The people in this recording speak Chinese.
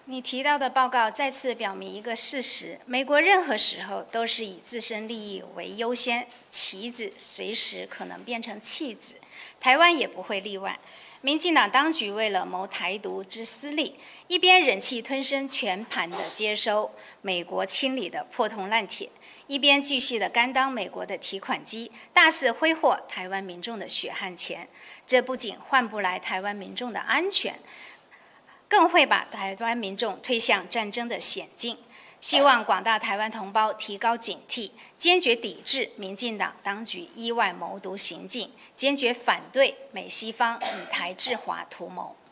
你提到的报告再次表明一个事实：美国任何时候都是以自身利益为优先，棋子随时可能变成弃子，台湾也不会例外。民进党当局为了谋台独之私利，一边忍气吞声全盘的接收美国清理的破铜烂铁，一边继续的甘当美国的提款机，大肆挥霍台湾民众的血汗钱。这不仅换不来台湾民众的安全，更会把台湾民众推向战争的险境。希望广大台湾同胞提高警惕，坚决抵制民进党当局意外谋独行径，坚决反对美西方以台制华图谋。